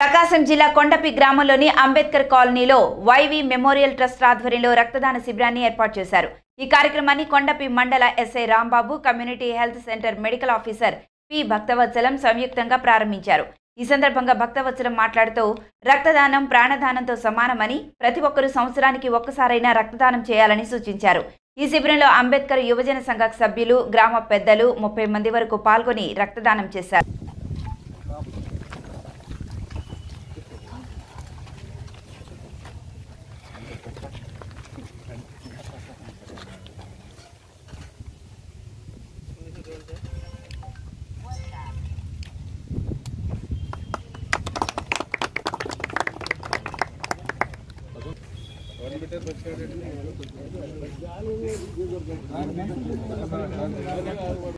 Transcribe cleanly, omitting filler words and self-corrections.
ప్రకాశం జిల్లా కొండపి గ్రామంలోని అంబేద్కర్ కాలనీలో వైవి మెమోరియల్ ట్రస్ట్ ఆధ్వర్యంలో రక్తదాన శిబిరాన్ని ఏర్పాటు చేశారు. ఈ కార్యక్రమాన్ని కొండపి మండల SI Rambabu, community health centre medical officer P Bhaktavatsalam సంయుక్తంగా ప్రారంభించారు. ఈ సందర్భంగా భక్తవత్సలం మాట్లాడుతూ రక్తదానం ప్రాణదానంతో సమానమని, ప్రతి ఒక్కరూ సంవత్సరానికి ఒక్కసారైనా రక్తదానం చేయాలని సూచించారు. ఈ శిబిరంలో అంబేద్కర్ యువజన సంఘ సభ్యులు, గ్రామ పెద్దలు 30 మంది వరకు పాల్గొని రక్తదానం చేశారు.